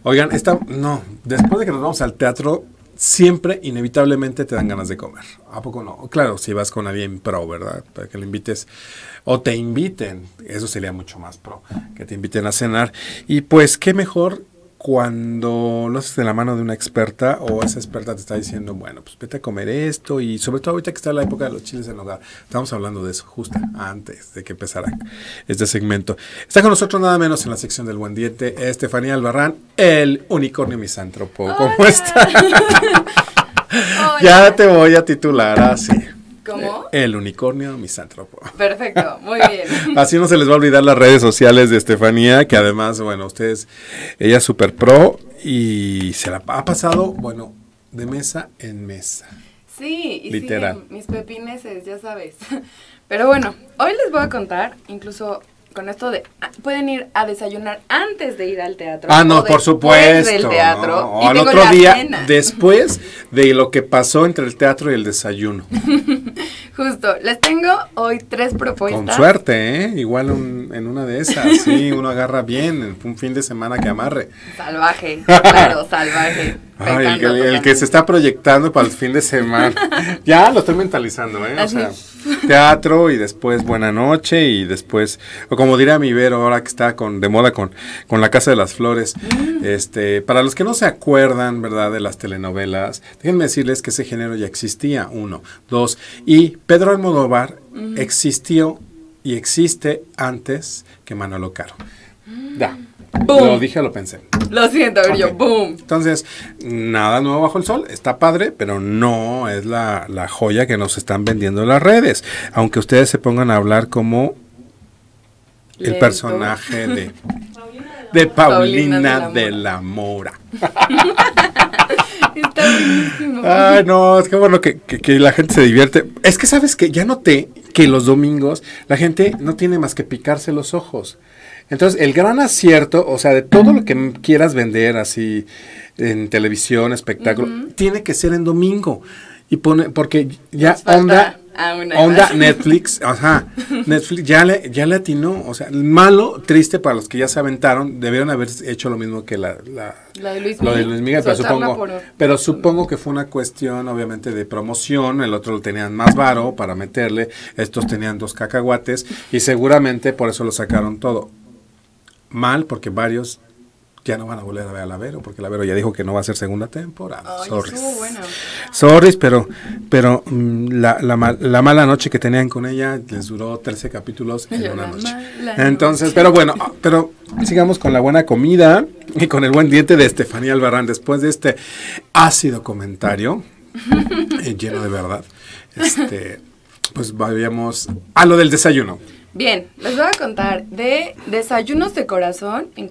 Oigan, no, después de que nos vamos al teatro, siempre, inevitablemente, te dan ganas de comer. ¿A poco no? Claro, si vas con alguien pro, ¿verdad? Para que le invites, o te inviten, eso sería mucho más pro, que te inviten a cenar. Y pues, qué mejor cuando lo haces de la mano de una experta, o esa experta te está diciendo, bueno, pues vete a comer esto, y sobre todo ahorita que está la época de los chiles en nogada. Estamos hablando de eso justo antes de que empezara este segmento. Está con nosotros nada menos en la sección del buen diente, Estefanía Albarrán, el unicornio misántropo. ¿Cómo está? Ya te voy a titular así. ¿Cómo? El unicornio misántropo. Perfecto, muy bien. Así no se les va a olvidar las redes sociales de Estefanía, que además, bueno, ella es súper pro y se la ha pasado, bueno, de mesa en mesa. Sí, y literal. siguen mis pepineses, ya sabes. Pero bueno, hoy les voy a contar, incluso con esto de, pueden ir a desayunar antes de ir al teatro. Ah, no, por supuesto. Del teatro. ¿No? O al otro día, después de lo que pasó entre el teatro y el desayuno. Justo, les tengo hoy 3 propuestas. Con suerte, ¿eh? Igual en una de esas, sí, uno agarra bien, un fin de semana que amarre. Salvaje, claro, salvaje. Ay, el que se está proyectando para el fin de semana. Ya lo estoy mentalizando, ¿eh? O sea, teatro y después buena noche y después, o como diría mi Vero ahora que está de moda con La Casa de las Flores. Para los que no se acuerdan, ¿verdad?, de las telenovelas, déjenme decirles que ese género ya existía, 1, 2, y Pedro Almodóvar existió y existe antes que Manolo Caro. Ya. Boom. Lo dije, lo pensé. Lo siento, Okay. yo, boom. Entonces, nada nuevo bajo el sol, está padre, pero no es la joya que nos están vendiendo en las redes. Aunque ustedes se pongan a hablar como el personaje de Paulina de la Mora. Está buenísimo. Ay, no, es que bueno que la gente se divierte. Es que, ¿sabes qué? Ya noté que los domingos la gente no tiene más que picarse los ojos. Entonces, el gran acierto, o sea, de todo lo que quieras vender así en televisión, espectáculo, tiene que ser en domingo. Y porque ya onda Netflix, Netflix ya le atinó, o sea, malo, triste para los que ya se aventaron, debieron haber hecho lo mismo que lo de Luis Miguel, pero supongo que fue una cuestión, obviamente, de promoción, el otro lo tenían más varo para meterle, estos tenían 2 cacahuates, y seguramente por eso lo sacaron todo. Mal, porque varios ya no van a volver a ver a la Vero, porque la Vero ya dijo que no va a ser segunda temporada. Ay, bueno. Sorry, pero la mala noche que tenían con ella les duró 13 capítulos en una noche. Entonces, pero bueno, pero sigamos con la buena comida y con el buen diente de Estefanía Albarrán. Después de este ácido comentario, lleno de verdad, pues vayamos a lo del desayuno. Bien, les voy a contar de Desayunos de Corazón en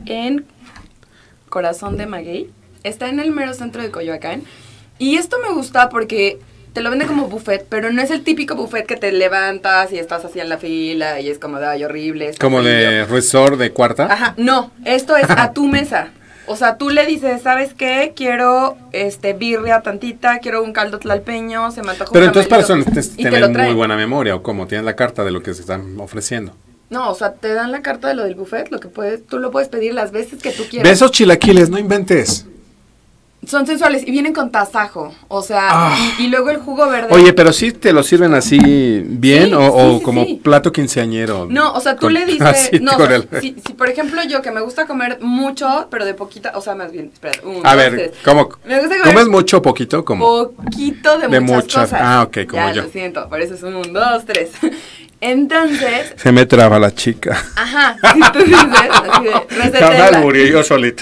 Corazón de Maguey. Está en el mero centro de Coyoacán. Y esto me gusta porque te lo venden como buffet, pero no es el típico buffet que te levantas y estás así en la fila y es como de ay, horrible. Como de resort de cuarta. Ajá, no, esto es a tu mesa. O sea, tú le dices, ¿sabes qué? Quiero birria tantita, quiero un caldo tlalpeño, se me antoja. Pero entonces para eso necesitas tener muy buena memoria, o como tienes la carta de lo que se están ofreciendo. No, o sea, te dan la carta de lo del buffet, tú lo puedes pedir las veces que tú quieras. De esos chilaquiles, no inventes. Son sensuales y vienen con tasajo, o sea, y luego el jugo verde. Oye, pero sí te lo sirven así bien sí, como plato quinceañero. No, o sea, tú le dices, si por ejemplo yo que me gusta comer mucho, pero de poquita, o sea, más bien, espera, ¿cómo? Me gusta ¿Comes mucho o poquito? ¿Cómo? Poquito de muchas cosas. Ah, ok, como ya, yo. Lo siento, por eso es 1, 2, 3. Entonces. Se me traba la chica. Ajá, si tú dices, así de, recetela. Ya me yo solito.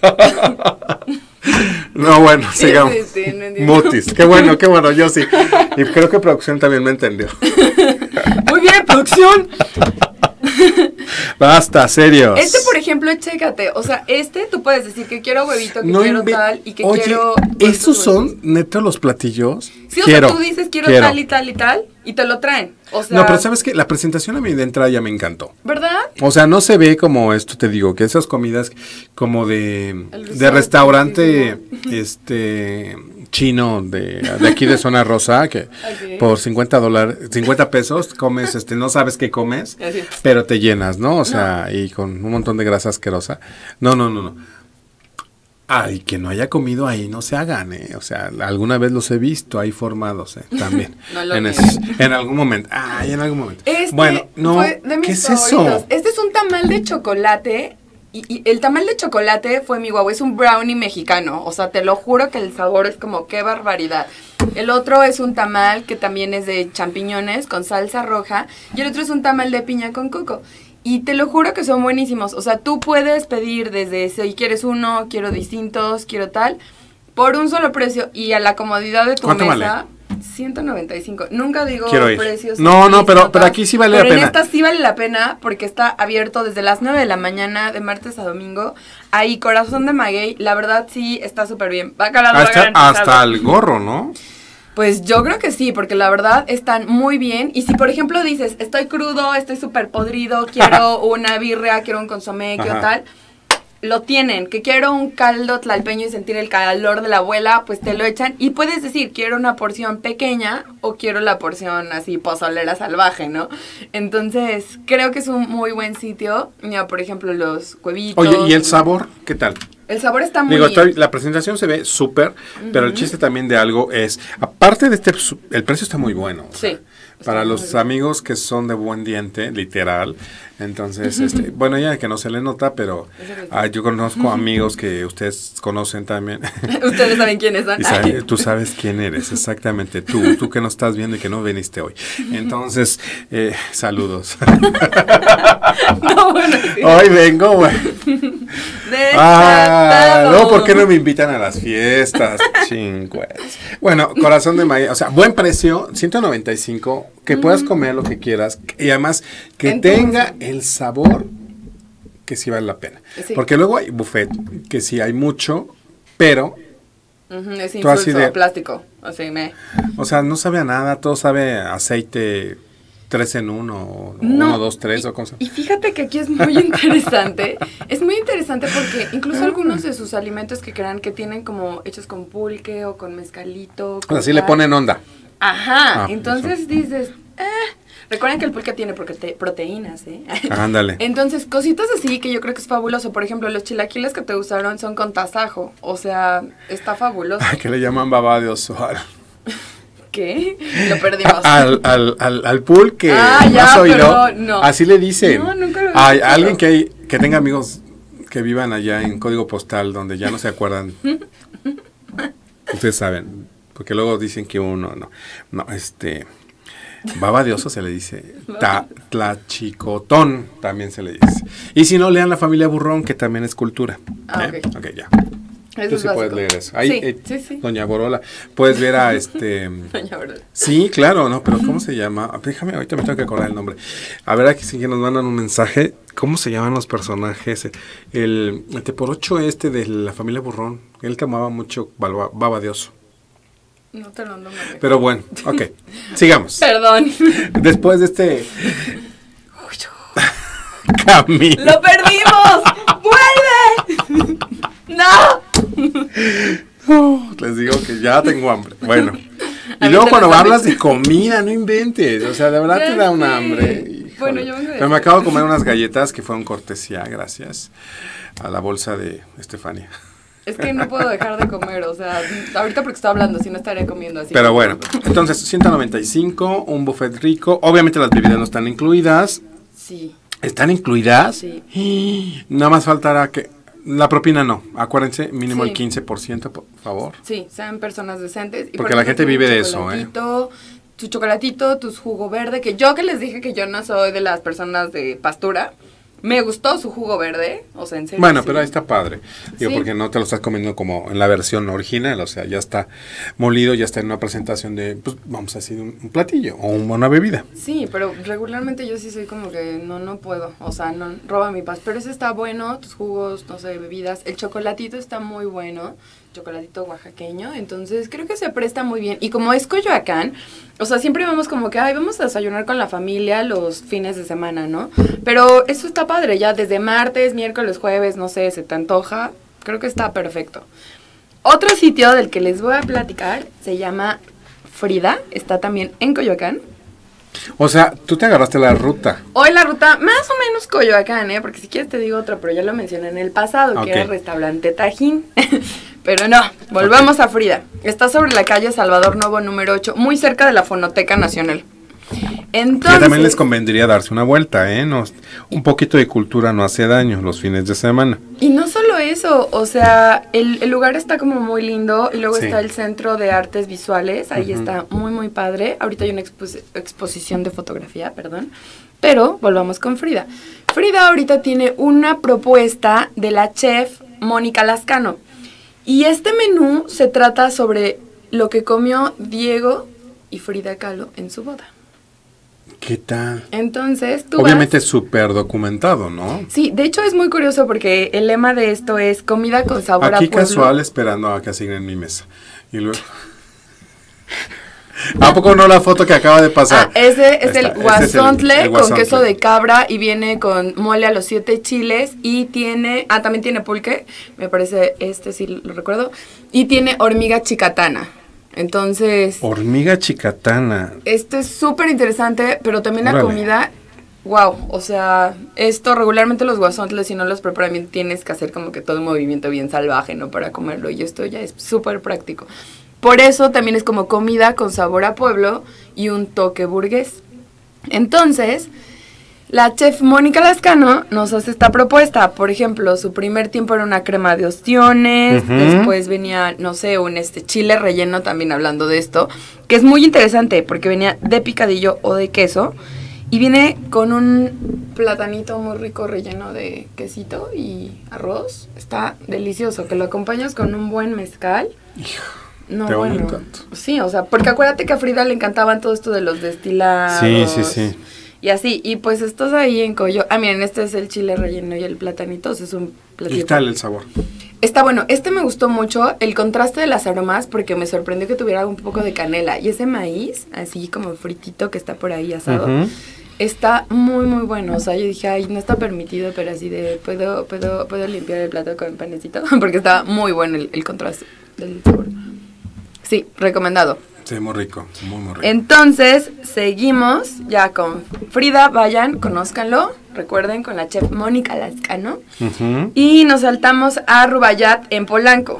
No, bueno, sigamos. Sí, no Mutis, qué bueno, yo sí. Y creo que producción también me entendió. Muy bien, producción. Basta, serios. Por ejemplo, chécate, o sea, tú puedes decir que quiero huevito, que quiero tal, y que quiero... ¿esos son netos los platillos? Sí, o sea, tú dices quiero tal y tal y tal, y te lo traen, o sea... No, pero ¿sabes qué? La presentación a mí de entrada ya me encantó. ¿Verdad? O sea, no se ve como esto, te digo, que esas comidas como de restaurante, chino de aquí de Zona Rosa, que por $50, $50 comes, no sabes qué comes, pero te llenas, ¿no? O sea, y con un montón de grasa asquerosa. No. Ay, que no haya comido ahí, no se hagan, O sea, alguna vez los he visto ahí formados, también. No lo en algún momento. Ay, en algún momento. Bueno, no, fue de mis ¿qué favoritos. Es eso? Este es un tamal de chocolate. Y el tamal de chocolate fue mi guau, es un brownie mexicano. O sea, te lo juro que el sabor es como, qué barbaridad. El otro es un tamal que también es de champiñones con salsa roja. Y el otro es un tamal de piña con coco. Y te lo juro que son buenísimos. O sea, tú puedes pedir desde si quieres uno, quiero distintos, quiero tal, por un solo precio y a la comodidad de tu mesa. Vale? 195. Nunca digo precios. No, pero aquí sí vale la pena. En esta sí vale la pena porque está abierto desde las 9 de la mañana, de martes a domingo. Ahí, Corazón de Maguey, la verdad sí está súper bien. Hasta el gorro, ¿no? Pues yo creo que sí, porque la verdad están muy bien. Y si, por ejemplo, dices, estoy crudo, estoy súper podrido, quiero una birria, quiero un consomé, quiero tal, lo tienen. Que quiero un caldo tlalpeño y sentir el calor de la abuela, pues te lo echan. Y puedes decir, quiero una porción pequeña o quiero la porción así pozolera salvaje, ¿no? Entonces, creo que es un muy buen sitio. Mira, por ejemplo, los huevitos. Oye, ¿y el sabor? ¿Qué tal? El sabor está muy bien. La presentación se ve súper, pero el chiste también de algo es, aparte de el precio está muy bueno. Sí. Para los amigos que son de buen diente, literal. Entonces, bueno, ya que no se le nota, pero yo conozco amigos que ustedes conocen también. Ustedes saben quiénes son. Tú sabes quién eres, exactamente. Tú que nos estás viendo y que no viniste hoy. Entonces, saludos. No, bueno, sí. Hoy vengo, güey. No, ¿por qué no me invitan a las fiestas? Chingües. Bueno, Corazón de Maguey, o sea, buen precio, 195, que puedas comer lo que quieras y además que tenga el sabor que sí vale la pena. Sí. Porque luego hay buffet, que sí hay mucho, pero es insulso, plástico, o sea, no sabe a nada, todo sabe a aceite 3 en 1, 1, 2, 3 o cosas. Y fíjate que aquí es muy interesante. Es muy interesante porque incluso algunos de sus alimentos que crean que tienen como hechos con pulque o con mezcalito. Con así le ponen onda. Ajá, entonces dices, recuerden que el pulque tiene proteínas, Ándale. Entonces, cositas así que yo creo que es fabuloso. Por ejemplo, los chilaquiles que te usaron son con tasajo. O sea, está fabuloso. Que le llaman baba de oso. ¿Qué? Lo perdimos. Al pulque. Ya, ¿has oído? No. Así le dicen. No, nunca lo he visto. Alguien que tenga amigos que vivan allá en código postal donde ya no se acuerdan. Ustedes saben, porque luego dicen que uno no, baba de oso se le dice, tlachicotón también se le dice. Y si no, lean La Familia Burrón, que también es cultura. Ok, ya. Tú sí puedes leer eso. Ahí, sí. Doña Borola. Puedes ver a Doña Borola. Sí, claro, no, pero ¿cómo se llama? Déjame, ahorita me tengo que acordar el nombre. A ver, aquí sí que nos mandan un mensaje. ¿Cómo se llaman los personajes? El teporocho de La Familia Burrón. Él tomaba mucho baba de oso. No te lo nombro. Pero bueno, ok. Sigamos. Perdón. Después de Camila. ¡Lo perdimos! ¡Vuelve! ¡No! Les digo que ya tengo hambre. Bueno. Y luego cuando hablas de comida, no inventes. O sea, de verdad te da un hambre. Híjole. Bueno, yo vengo de pero me acabo de comer unas galletas que fueron cortesía, gracias a la bolsa de Estefania. Es que no puedo dejar de comer, o sea, ahorita porque estoy hablando, si no estaría comiendo así. Pero bueno, entonces 195, un buffet rico. Obviamente las bebidas no están incluidas. Sí. ¿Están incluidas? Sí. Nada más faltará que... La propina no, acuérdense, mínimo el 15%, por favor. Sí, sean personas decentes. Y porque la gente vive de eso, Tu chocolatito, tu jugo verde, que yo que les dije que yo no soy de las personas de pastura, me gustó su jugo verde, o sea, en serio. Bueno, pero ahí está padre, digo, porque no te lo estás comiendo como en la versión original, o sea, ya está molido, ya está en una presentación de, pues, vamos a decir, un platillo o una bebida. Sí, pero regularmente yo sí soy como que no puedo, o sea, no roba mi paz, pero ese está bueno, tus jugos, no sé, bebidas, el chocolatito está muy bueno, chocolatito oaxaqueño, entonces creo que se presta muy bien, y como es Coyoacán, o sea, siempre vamos como que, vamos a desayunar con la familia los fines de semana, ¿no? Pero eso está padre, ya desde martes, miércoles, jueves, no sé, se te antoja, creo que está perfecto. Otro sitio del que les voy a platicar se llama Frida, está también en Coyoacán, O sea, tú te agarraste la ruta. Hoy la ruta, más o menos Coyoacán, porque si quieres te digo otro, pero ya lo mencioné en el pasado, que era el restaurante Tajín. Pero no, volvamos a Frida. Está sobre la calle Salvador Novo número 8, muy cerca de la Fonoteca Nacional. Entonces, que también les convendría darse una vuelta, no, un poquito de cultura no hace daño los fines de semana. Y no solo eso, o sea, el lugar está como muy lindo y luego está el Centro de Artes Visuales, ahí está muy muy padre. Ahorita hay una exposición de fotografía, perdón. Pero volvamos con Frida. Frida ahorita tiene una propuesta de la chef Mónica Lascano. Y este menú se trata sobre lo que comió Diego y Frida Kahlo en su boda. ¿Qué tal? Entonces, tú obviamente es súper documentado, ¿no? Sí, de hecho es muy curioso porque el lema de esto es comida con sabor aquí a pueblo. Aquí casual esperando a que asignen mi mesa. Y luego... ¿A poco no la foto que acaba de pasar? Ese es el guasontle con queso de cabra y viene con mole a los 7 chiles y tiene... también tiene pulque, me parece, sí lo recuerdo, y tiene hormiga chicatana. Entonces... Hormiga chicatana. Esto es súper interesante, pero también la comida, wow, o sea, esto regularmente los guasontles, si no los preparan bien, tienes que hacer como que todo un movimiento bien salvaje, ¿no? Para comerlo, y esto ya es súper práctico. Por eso también es como comida con sabor a pueblo y un toque burgués. Entonces, la chef Mónica Lascano nos hace esta propuesta. Por ejemplo, su primer tiempo era una crema de ostiones, después venía, no sé, un chile relleno, también hablando de esto, que es muy interesante porque venía de picadillo o de queso y viene con un platanito muy rico relleno de quesito y arroz. Está delicioso, que lo acompañas con un buen mezcal. No, bueno, sí, o sea, porque acuérdate que a Frida le encantaban todo esto de los destilados. Sí. Y así, y pues estás ahí en miren, este es el chile relleno y el platanito, o sea, es un platillo. ¿Qué tal el sabor? Está bueno, me gustó mucho, el contraste de las aromas, porque me sorprendió que tuviera un poco de canela, y ese maíz, así como fritito que está por ahí asado, está muy, muy bueno, o sea, yo dije, ay, no está permitido, pero así de, ¿puedo limpiar el plato con panecito? Porque estaba muy bueno el contraste del sabor. Sí, recomendado. Sí, muy rico, muy rico. Entonces, seguimos ya con Frida, vayan, conózcanlo, recuerden, con la chef Mónica Lascano. Y nos saltamos a Rubayat en Polanco.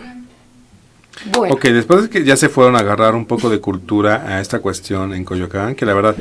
Bueno. Ok, después de que ya se fueron a agarrar un poco de cultura a esta cuestión en Coyoacán, que la verdad,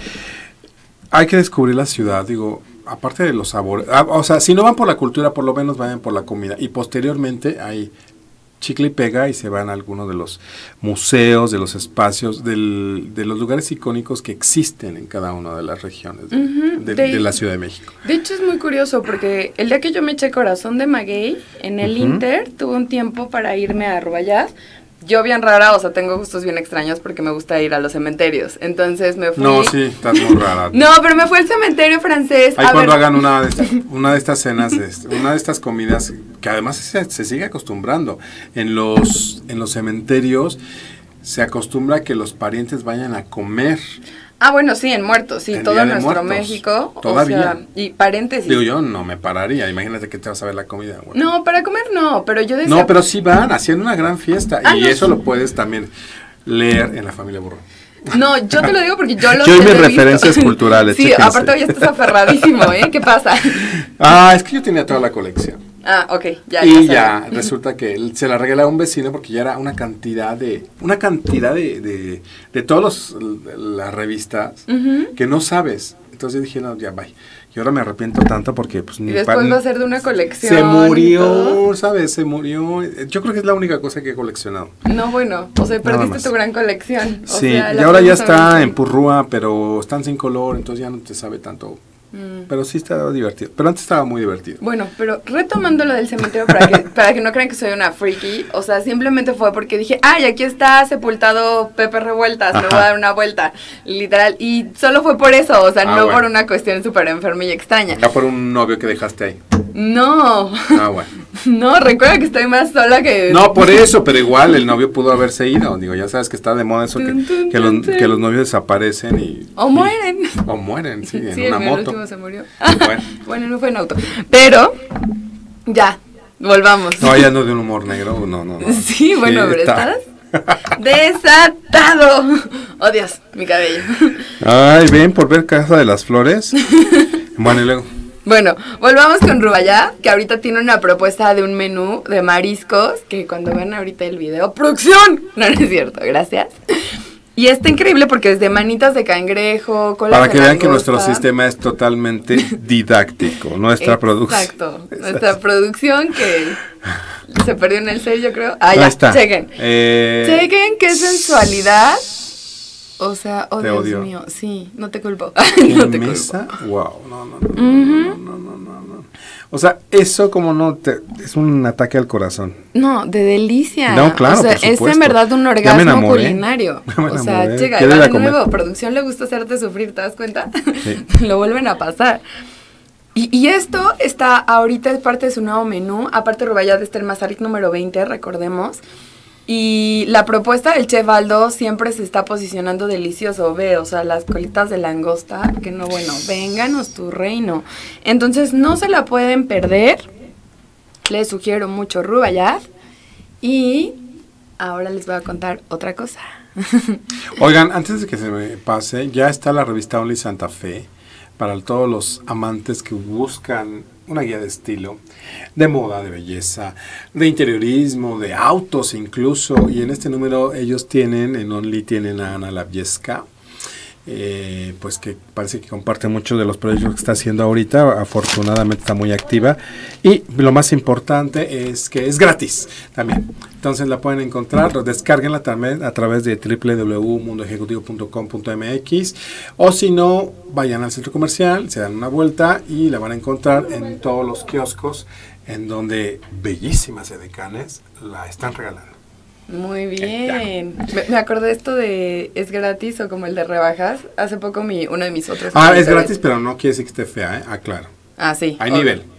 hay que descubrir la ciudad, digo, aparte de los sabores, o sea, si no van por la cultura, por lo menos vayan por la comida. Y posteriormente hay chicle y pega y se van a algunos de los museos, de los espacios, de los lugares icónicos que existen en cada una de las regiones de la Ciudad de México. De hecho es muy curioso porque el día que yo me eché Corazón de Maguey, en el Inter, tuve un tiempo para irme a Rubayat. Yo bien rara, o sea, tengo gustos bien extraños porque me gusta ir a los cementerios. Entonces me fui... No, sí, estás muy rara. No, pero me fui al cementerio francés. Ahí cuando hagan una de estas cenas, una de estas comidas, que además se sigue acostumbrando. En los cementerios se acostumbra a que los parientes vayan a comer. Bueno, sí, en muertos, sí, todo nuestro muertos, México. Todavía. O sea, y paréntesis. Digo, yo no me pararía, imagínate que te vas a ver la comida. Bueno. No, para comer no, pero yo decía... No, pero sí van, haciendo una gran fiesta, y no, eso lo puedes también leer en La Familia Burro. No, yo te lo digo porque yo lo Yo y mis referencias culturales. Sí, chéquense. Aparte hoy estás aferradísimo, ¿Qué pasa? Es que yo tenía toda la colección. Ok, ya resulta que se la regalé a un vecino porque ya era una cantidad de todas las revistas que no sabes. Entonces yo dije, no, ya, bye. Y ahora me arrepiento tanto porque pues y después va a ser de una colección. Se murió, ¿sabes? Se murió. Yo creo que es la única cosa que he coleccionado. No, bueno, o sea, perdiste tu gran colección. Sí, y ahora ya está en purrúa, pero están sin color, entonces ya no te sabe tanto. Pero sí estaba divertido. Pero antes estaba muy divertido. Bueno, pero retomando lo del cementerio para que no crean que soy una freaky, o sea, simplemente fue porque dije, aquí está sepultado Pepe Revueltas, me voy a dar una vuelta, literal. Y solo fue por eso, o sea, no por una cuestión súper enferma y extraña. Ya por un novio que dejaste ahí. No. Bueno. No, recuerda que estoy más sola que... No, por eso, pero igual el novio pudo haberse ido. Digo, ya sabes que está de moda eso, que los novios desaparecen y... O mueren. O mueren, sí, sí, en una moto. El último se murió. Bueno, no fue en auto. Pero, ya, volvamos. No, ya no de un humor negro, no. Sí, bueno, pero Desatado. Oh, Dios, mi cabello. Ay, ven por ver Casa de las Flores. Bueno, y luego. Bueno, volvamos con Rubayat, que ahorita tiene una propuesta de un menú de mariscos, que cuando vean ahorita el video, ¡producción! No, no es cierto, gracias. Y está increíble porque desde manitas de cangrejo, cola Para de que vean langosta. que nuestro sistema es totalmente didáctico, nuestra producción. Exacto, nuestra producción que se perdió en el set, yo creo. Ah, Ahí ya, está. chequen. Chequen qué sensualidad. O sea, oh Te Dios odio. mío, sí, no te culpo. ¿Qué No te mesa? culpo. Wow, no. O sea, eso como no es un ataque al corazón. No, de delicia. No, claro, o sea, por supuesto. es en verdad un Ya me orgasmo enamoré. culinario. Ya me O sea, enamoré. checa, Quiero ir va a de comer. nuevo, producción le gusta hacerte sufrir, ¿te das cuenta? Sí. Lo vuelven a pasar. Y esto está ahorita, es parte de su nuevo menú. Aparte, Rubayat está en Mazarik número 20, recordemos. Y la propuesta del Chef Aldo siempre se está posicionando delicioso, ve, o sea, las colitas de langosta, que no, bueno, vénganos tu reino. Entonces, no se la pueden perder. Les sugiero mucho Rubayat. Y ahora les voy a contar otra cosa. Oigan, antes de que se me pase, ya está la revista Only Santa Fe para todos los amantes que buscan una guía de estilo, de moda, de belleza, de interiorismo, de autos incluso. Y en este número ellos tienen, en Only tienen a Ana Labieska, pues que parece que comparte muchos de los proyectos que está haciendo ahorita. Afortunadamente está muy activa, y lo más importante es que es gratis también. Entonces la pueden encontrar, descárguenla también a través de www.mundoejecutivo.com.mx, o si no, vayan al centro comercial, se dan una vuelta y la van a encontrar en todos los kioscos en donde bellísimas edecanes la están regalando. Muy bien. Me acordé esto de ¿es gratis o como el de rebajas? Hace poco uno de mis otros. Ah, es editores- gratis, pero no quiere decir que esté fea, ¿eh? Ah, claro. Ah, sí. Hay obvio. nivel.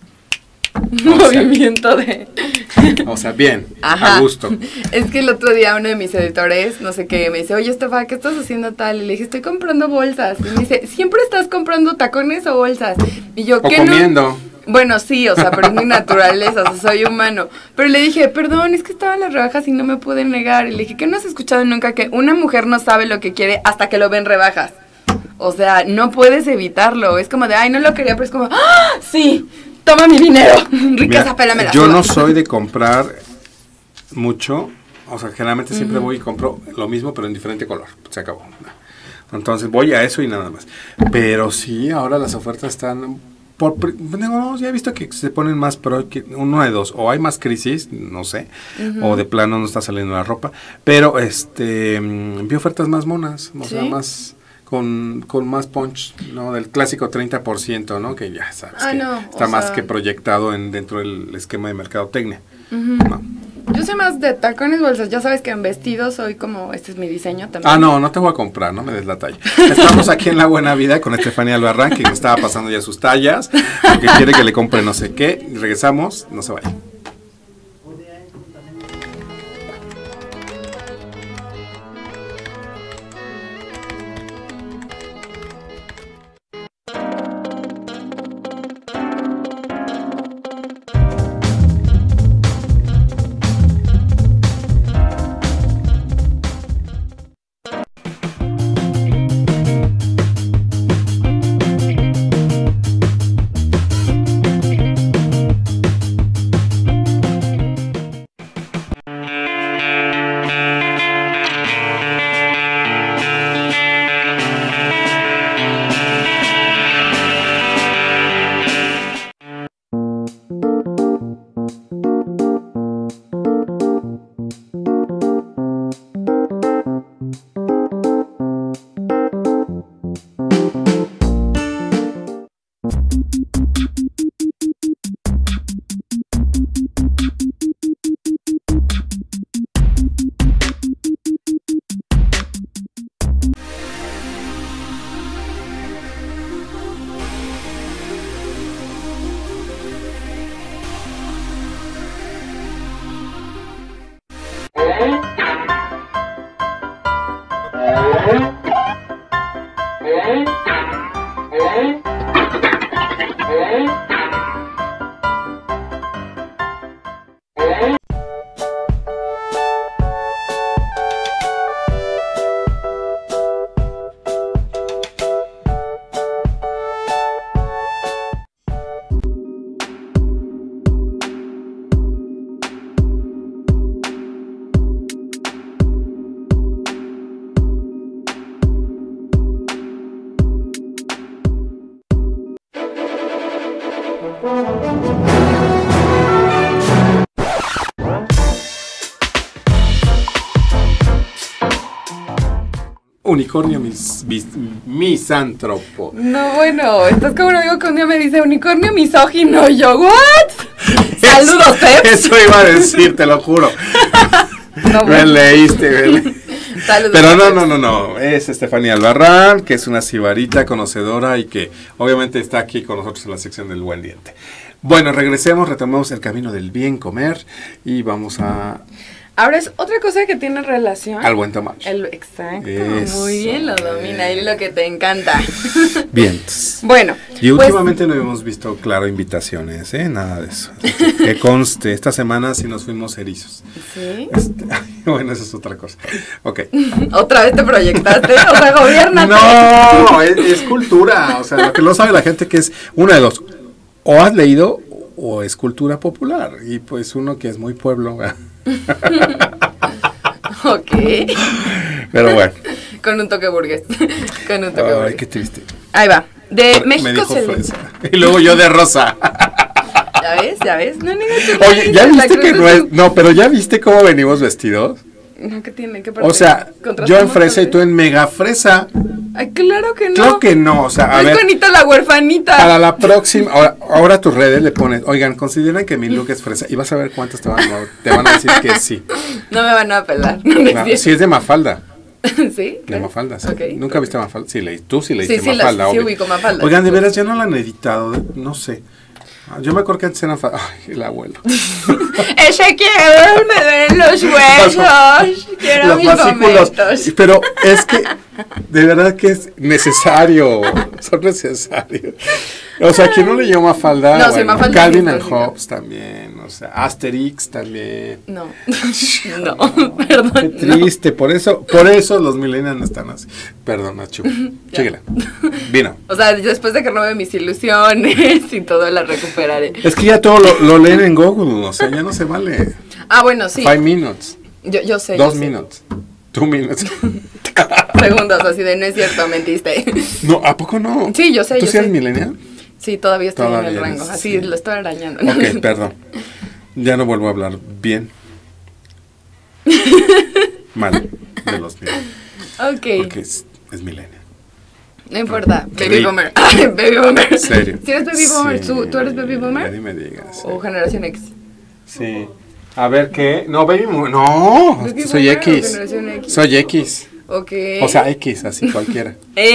Movimiento de... O sea, bien, Ajá. a gusto. Es que el otro día uno de mis editores, no sé qué, me dice, oye, Estefa, ¿qué estás haciendo tal? Y le dije, estoy comprando bolsas. Y me dice, ¿siempre estás comprando tacones o bolsas? Y yo, O ¿qué comiendo. no? Bueno, sí, o sea, pero es mi naturaleza, o sea, soy humano. Pero le dije, perdón, es que estaban las rebajas y no me pude negar. Y le dije, ¿qué no has escuchado nunca que una mujer no sabe lo que quiere hasta que lo ve en rebajas? O sea, no puedes evitarlo. Es como de, ay, no lo quería, pero es como, ¡ah, sí! Toma mi dinero. Riqueza, Mira, pélamela. yo no soy de comprar mucho. O sea, generalmente siempre voy y compro lo mismo, pero en diferente color. Se acabó. Entonces voy a eso y nada más. Pero sí, ahora las ofertas están... no, ya he visto que se ponen más pro, que uno de dos, o hay más crisis, no sé, o de plano no está saliendo la ropa, pero vi ofertas más monas, o sea, ¿Sí? más con más punch, ¿no? Del clásico 30%, ¿no? Que ya sabes que no, está o más sea... que proyectado dentro del esquema de mercadotecnia. ¿No? Yo soy más de tacones, bolsas. Ya sabes que en vestidos soy como, este es mi diseño también. Ah, no te voy a comprar, no me des la talla. Estamos aquí en La Buena Vida con Estefanía Albarrán, que me estaba pasando ya sus tallas, porque quiere que le compre no sé qué. Regresamos, no se vayan. unicornio misántropo. No, bueno, estás como un amigo que un día me dice unicornio misógino. Y yo, ¿what? Saludos, Peps. Eso iba a decir, te lo juro. No, Me leíste. Saludos. Pero no. Es Estefanía Albarrán, que es una sibarita conocedora y que obviamente está aquí con nosotros en la sección del Buen Diente. Bueno, retomamos el camino del bien comer y vamos a... Ahora es otra cosa que tiene relación. Al buen tomar. Exacto, Eso, muy bien, lo domina, es lo que te encanta. Bien. Bueno. Y últimamente no hemos visto, claro, invitaciones, nada de eso. Que conste, esta semana sí nos fuimos erizos. ¿Sí? Bueno, eso es otra cosa. Ok. ¿Otra vez te proyectaste? O sea, gobiérnate. No, es cultura. O sea, lo que no sabe la gente que es una de dos. O has leído o es cultura popular. Y pues uno que es muy pueblo, ¿verdad? Ok. Pero bueno. Con un toque burgués. Ay, qué triste. Ahí va. De Me México dijo fresa. Y luego yo de rosa. ¿Ya ves? No niegas tu Oye, ¿ya viste que no es? No, pero ¿ya viste cómo venimos vestidos? No, ¿qué tiene? ¿Qué O sea, yo en fresa y tú en mega fresa. Ay, claro que no. Claro que no, o sea, a ver. Es bonita la huerfanita. Para la próxima, ahora a tus redes le pones, oigan, consideran que mi look es fresa y vas a ver cuántos te van a decir que sí. No me van a pelar. Sí, es de Mafalda. ¿Sí? De Mafalda, sí. Okay. ¿Nunca viste Mafalda? Sí, tú sí leíste sí, Mafalda. Sí, ubico Mafalda. Oigan, de veras, ya no la han editado, no sé. Yo me acuerdo que antes eran... Ay, el abuelo. Ese quiero, me duelen los huesos. Quiero los mis fascículos. momentos. Pero es que, de verdad que es necesario. Son necesarios. O sea, ¿quién no le llamó Mafalda? No, sí, Mafalda Calvin sí, and sí. Hobbes también. O sea, Asterix también. No, perdón. Qué triste. Por eso los millennials no están así. Perdón, Nacho. Chíguela. Vino. O sea, después de que robe mis ilusiones y todo, las recuperaré. Es que ya todo lo leen en Google. O sea, ya no se vale. Ah, bueno, sí. 5 minutes. Yo sé. 2 minutes. 2 minutes. Segundos, así de no es cierto, mentiste. No, ¿a poco no? Sí, yo sé. ¿Tú sí eres millennial? Sí, todavía estoy Todavía en el rango. eres, Así sí. lo estoy arañando. Ok, perdón. Ya no vuelvo a hablar bien. Mal de los millennials. Ok. Porque es millennial. No importa. Sí. Baby boomer. Baby boomer. ¿Serio? ¿Sí eres baby boomer? Sí. ¿Tú eres baby boomer? Ya ni me digas. Sí. ¿O generación X? Sí. A ver, ¿qué? No, baby boomer. No, ¿Baby soy boomer o X. generación X? Soy X. Ok. O sea, X, así cualquiera.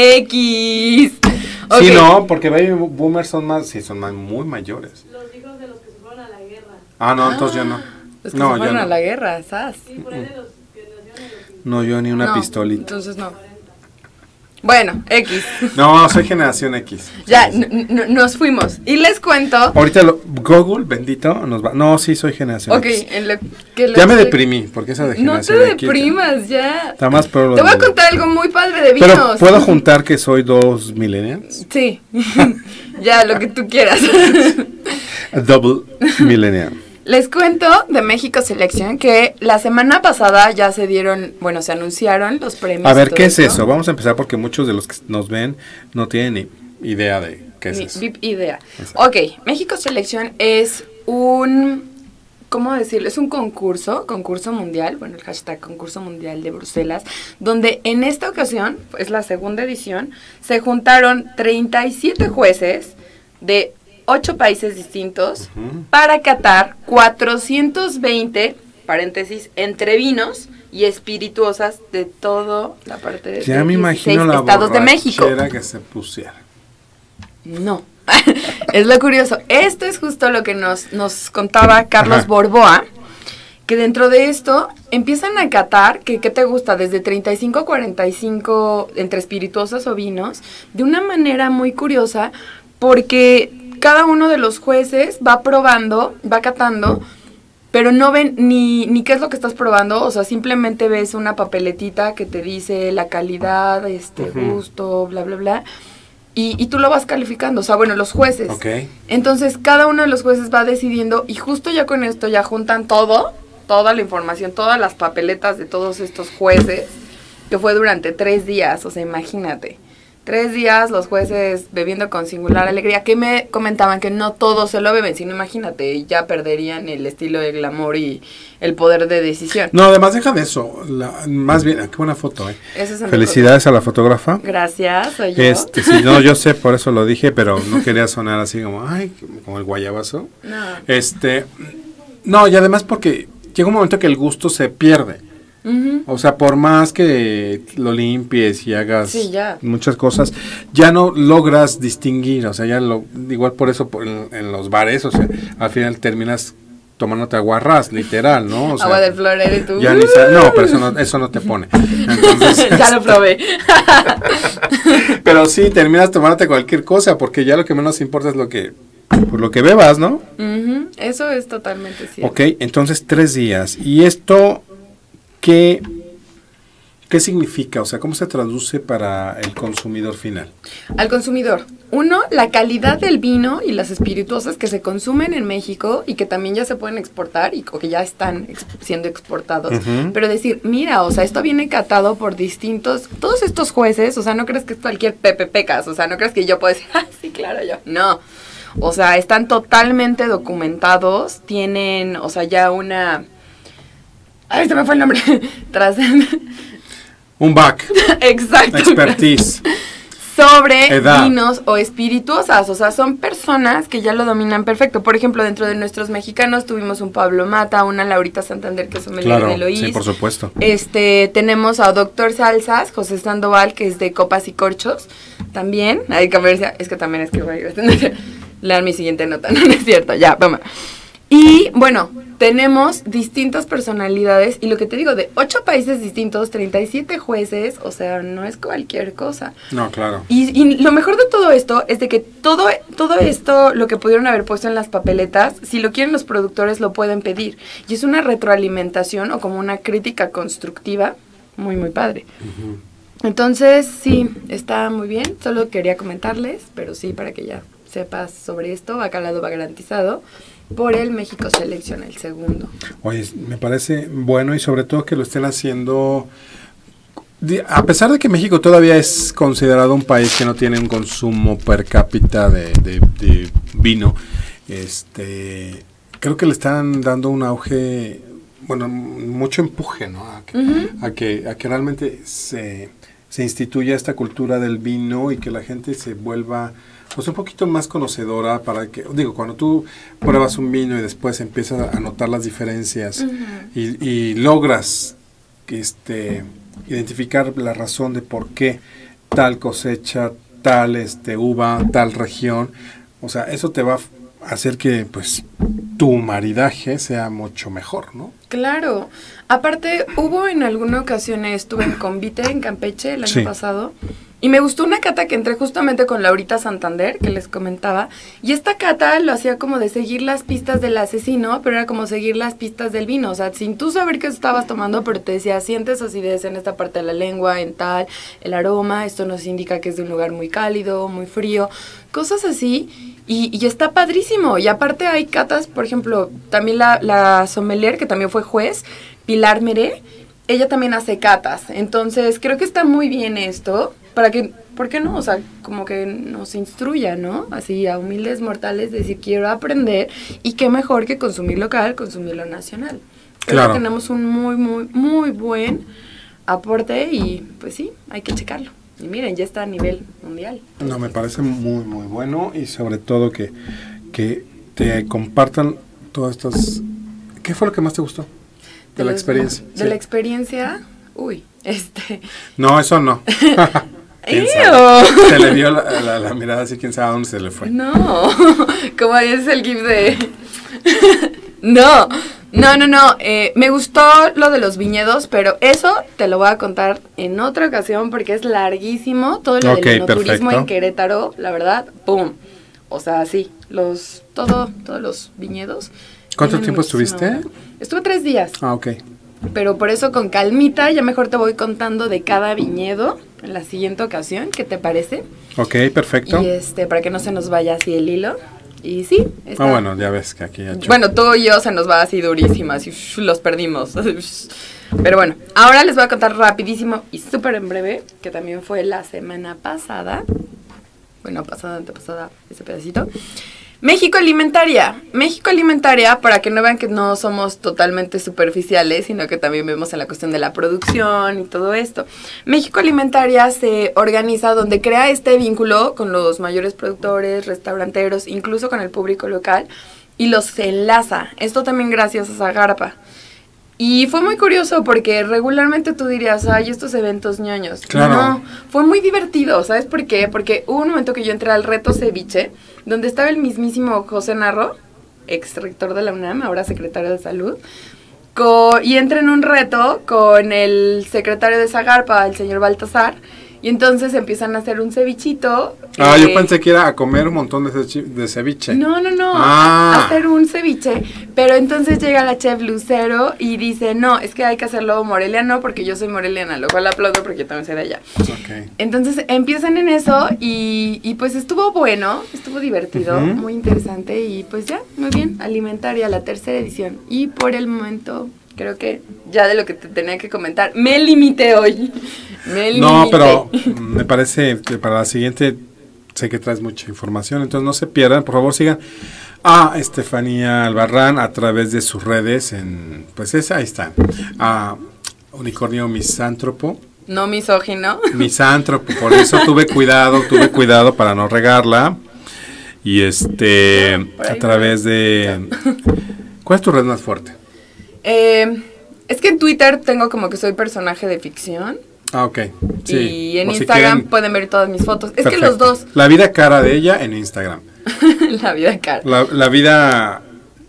X. Ok. Sí, no, porque baby boomers son más, sí, son más, muy mayores. Los hijos de los que se fueron a la guerra. Ah, no, entonces yo no. Los que No, se yo fueron no. a la guerra, ¿sabes? Sí, por ahí de los que nacieron en los No, yo ni una No, pistolita. Entonces no. Bueno, X. No, soy generación X. Ya, Sí. nos fuimos. Y les cuento. Ahorita Google, bendito, nos va. No, sí, soy generación Ok, X. en lo que Ya me deprimí, porque esa de No te generación X. deprimas, ya. Está más peor lo Te voy a de- contar algo muy padre de vinos. Pero, ¿puedo juntar que soy 2 millennials? Sí. Ya, lo que tú quieras. Double millennial. Les cuento de México Selección que la semana pasada ya se dieron, bueno, se anunciaron los premios. A y ver, todo ¿qué es esto. eso? Vamos a empezar porque muchos de los que nos ven no tienen ni idea de qué es Ni eso. VIP idea. Exacto. Ok, México Selección es un, ¿cómo decirlo? Es un concurso mundial, bueno, el hashtag concurso mundial de Bruselas, donde en esta ocasión, es la segunda edición, se juntaron 37 jueces de 8 países distintos para catar 420, paréntesis, entre vinos y espirituosas de toda la parte de Ya me 16 imagino la estados de México. borrachera que se pusiera. No. Es lo curioso. Esto es justo lo que nos contaba Carlos Ajá. Borboa, que dentro de esto empiezan a catar, que ¿qué te gusta? Desde 35 a 45 entre espirituosas o vinos, de una manera muy curiosa, porque cada uno de los jueces va probando, va catando, pero no ven ni qué es lo que estás probando, o sea, simplemente ves una papeletita que te dice la calidad, Ujú. gusto, bla, bla, bla, y tú lo vas calificando, o sea, bueno, los jueces. Ok. Entonces, cada uno de los jueces va decidiendo, y justo ya con esto ya juntan toda la información, todas las papeletas de todos estos jueces, que fue durante 3 días, o sea, imagínate. 3 días los jueces bebiendo con singular alegría, que me comentaban que no todos se lo beben, sino imagínate, ya perderían el estilo de glamour y el poder de decisión. No, además deja de eso, más bien, qué buena foto, Eso es Felicidades a la fotógrafa. Gracias, soy yo. Sí, no, yo sé, por eso lo dije, pero no quería sonar así como, ay, como el guayabazo. No. No, y además porque llega un momento que el gusto se pierde. O sea, por más que lo limpies y hagas muchas cosas, ya no logras distinguir, o sea, igual por eso en los bares, o sea, al final terminas tomándote aguarrás, literal, ¿no? O sea, agua del florero y tú. Ya no, pero eso no te pone. Entonces, ya lo probé. Pero sí, terminas tomándote cualquier cosa, porque ya lo que menos importa es lo que bebas, ¿no? Eso es totalmente cierto. Ok, entonces 3 días. ¿Y esto qué significa? O sea, ¿cómo se traduce para el consumidor final? Al consumidor. 1, la calidad del vino y las espirituosas que se consumen en México y que también ya se pueden exportar o que ya están siendo exportados. Pero decir, mira, o sea, esto viene catado por todos estos jueces, o sea, no crees que es cualquier Pepe Pecas, o sea, no crees que yo puedo decir, sí, claro, yo. No. O sea, están totalmente documentados, tienen, o sea, ya una... ¡Ay, se me fue el nombre! Un back. Exacto. Expertise. Sobre vinos o espirituosas, o sea, son personas que ya lo dominan perfecto. Por ejemplo, dentro de nuestros mexicanos tuvimos un Pablo Mata, una Laurita Santander, que es sommelier de Eloís. Sí, por supuesto. Tenemos a Doctor Salsas, José Sandoval, que es de Copas y Corchos, también. Hay que ver, es que también es que voy a leer mi siguiente nota, no es cierto, ya, vamos. Y bueno, tenemos distintas personalidades y lo que te digo, de 8 países distintos, 37 jueces, o sea, no es cualquier cosa. No, claro. Y lo mejor de todo esto es de que todo esto, lo que pudieron haber puesto en las papeletas, si lo quieren los productores lo pueden pedir. Y es una retroalimentación o como una crítica constructiva muy, muy padre. Entonces, sí, está muy bien, solo quería comentarles, pero sí, para que ya sepas sobre esto, bacalao va garantizado. Por el México selecciona el segundo. Oye, me parece bueno y sobre todo que lo estén haciendo, a pesar de que México todavía es considerado un país que no tiene un consumo per cápita de vino, creo que le están dando un auge, bueno, mucho empuje, ¿no? A que realmente se instituya esta cultura del vino y que la gente se vuelva pues un poquito más conocedora para que, digo, cuando tú pruebas un vino y después empiezas a notar las diferencias y logras identificar la razón de por qué tal cosecha, tal uva, tal región, o sea, eso te va a hacer que pues tu maridaje sea mucho mejor, ¿no? Claro. Aparte, hubo en alguna ocasión, estuve en Convite, en Campeche, el año pasado, y me gustó una cata que entré justamente con Laurita Santander, que les comentaba, y esta cata lo hacía como de seguir las pistas del asesino, pero era como seguir las pistas del vino, o sea, sin tú saber qué estabas tomando, pero te decía, sientes acidez en esta parte de la lengua, en tal, el aroma, esto nos indica que es de un lugar muy cálido, muy frío, cosas así, y está padrísimo, y aparte hay catas, por ejemplo, también la sommelier, que también fue juez, Pilar Meré, ella también hace catas, entonces creo que está muy bien esto, para que, ¿por qué no? O sea, como que nos instruya, ¿no? Así a humildes mortales, decir, quiero aprender, y qué mejor que consumir local, consumir lo nacional. Creo que tenemos un muy, muy, muy buen aporte y pues sí, hay que checarlo. Y miren, ya está a nivel mundial. No, me parece muy, muy bueno y sobre todo que te compartan todas estas... ¿Qué fue lo que más te gustó de la experiencia? De la experiencia, No, eso no. Se le vio la mirada así, quién sabe a dónde se le fue. No, como es el gif de... No. Me gustó lo de los viñedos, pero eso te lo voy a contar en otra ocasión porque es larguísimo. Todo lo del enoturismo en Querétaro, la verdad, ¡pum! O sea, sí, todos los viñedos. ¿Cuánto tiempo estuviste? Estuve 3 días. Ah, ok. Pero por eso con calmita, ya mejor te voy contando de cada viñedo en la siguiente ocasión, ¿qué te parece? Ok, perfecto. Y para que no se nos vaya así el hilo. Y sí, está. Bueno, ya ves que aquí ya Bueno, tú y yo se nos va así durísimas y los perdimos. Pero bueno, ahora les voy a contar rapidísimo y súper en breve, que también fue la semana pasada. Bueno, pasada, antepasada, ese pedacito. México Alimentaria. México Alimentaria, para que no vean que no somos totalmente superficiales, sino que también vemos en la cuestión de la producción y todo esto. México Alimentaria se organiza donde crea este vínculo con los mayores productores, restauranteros, incluso con el público local, y los enlaza. Esto también gracias a Zagarpa. Y fue muy curioso porque regularmente tú dirías, ay, estos eventos ñoños. Claro. No, fue muy divertido, ¿sabes por qué? Porque hubo un momento que yo entré al reto ceviche, donde estaba el mismísimo José Narro, ex rector de la UNAM, ahora secretario de Salud, y entré en un reto con el secretario de Zagarpa, el señor Baltasar, y entonces empiezan a hacer un cevichito. yo pensé que era a comer un montón de ceviche. No, Ah. a hacer un ceviche, pero entonces llega la chef Lucero y dice, no, es que hay que hacerlo moreliano porque yo soy moreliana, lo cual aplaudo porque yo también soy de allá. Ok. Entonces empiezan en eso y pues estuvo bueno, estuvo divertido, Ujú. muy interesante y pues ya, muy bien, Alimentaria, la 3ª edición. Y por el momento, creo que ya de lo que te tenía que comentar, me limité hoy. No, pero me parece que para la siguiente sé que traes mucha información, entonces no se pierdan, por favor sigan a Estefanía Albarrán a través de sus redes, ahí están, a Unicornio Misántropo. No misógino. Misántropo, por eso tuve cuidado para no regarla. Y Por ahí a través de... ¿Cuál es tu red más fuerte? Es que en Twitter tengo como que soy personaje de ficción. Ah, ok. Sí. Y en Por si Instagram quieren, pueden ver todas mis fotos. Es que perfecto. los dos. La vida cara de ella en Instagram. La vida cara. La vida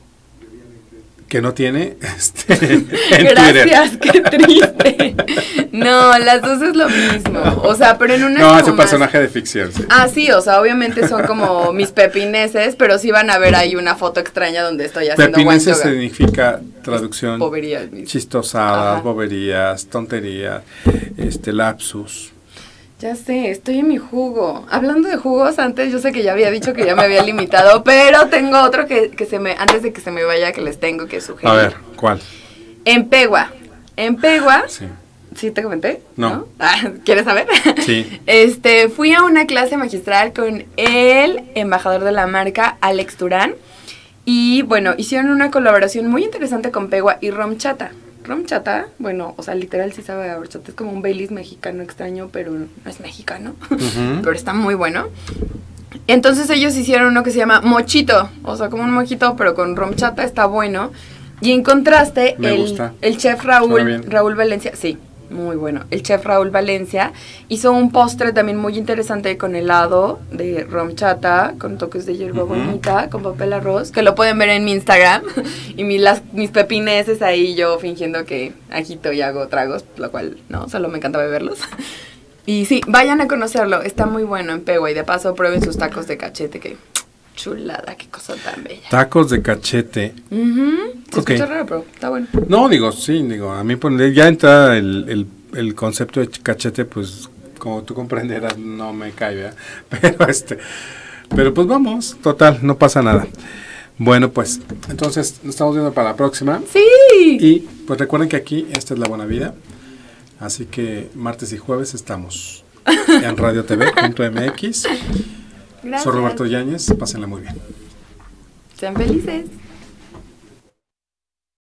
que no tiene en Twitter. Gracias, qué triste. No, las dos es lo mismo. O sea, pero en una No, como es un más- personaje de ficción. Sí. Ah, sí, o sea, obviamente son como mis pepineses, pero sí van a ver ahí una foto extraña donde estoy haciendo Pepinense guanchoga. significa traducción Boberías, mis- chistosadas, Ajá. boberías, tonterías, lapsus. Ya sé, estoy en mi jugo. Hablando de jugos, antes yo sé que ya había dicho que ya me había limitado, pero tengo otro que antes de que se me vaya, que les tengo que sugerir. A ver, ¿cuál? Empegua. Empegua. Sí. ¿Sí te comenté? No. Ah, ¿quieres saber? Sí. Fui a una clase magistral con el embajador de la marca, Alex Durán. Y bueno, hicieron una colaboración muy interesante con Pegua y Rom Chata. Rom Chata, bueno, o sea, literal sí sabe a horchata. Es como un Baileys mexicano extraño, pero no es mexicano. Ujú. Pero está muy bueno. Entonces ellos hicieron uno que se llama mochito. O sea, como un mojito, pero con Rom Chata, está bueno. Y en contraste, Me gusta. el chef Suena Raúl bien. Valencia, sí, muy bueno. El chef Raúl Valencia hizo un postre también muy interesante con helado de rom chata, con toques de hierba Ujú. bonita, con papel arroz, que lo pueden ver en mi Instagram. Y mis pepineses ahí yo fingiendo que agito y hago tragos, lo cual no, solo me encanta beberlos. Y sí, vayan a conocerlo, está muy bueno en Pegua y de paso prueben sus tacos de cachete, que chulada, qué cosa tan bella. Tacos de cachete. Se Ok. escucha raro, pero está bueno. No, a mí ya entra el concepto de cachete, pues como tú comprenderás, no me cae, ¿verdad? Pero pues vamos, total, no pasa nada. Bueno, pues entonces nos estamos viendo para la próxima. Sí. Y pues recuerden que aquí esta es La Buena Vida, así que martes y jueves estamos en radiotv.mx. Gracias. Soy Roberto Yáñez, pásenla muy bien. Sean felices.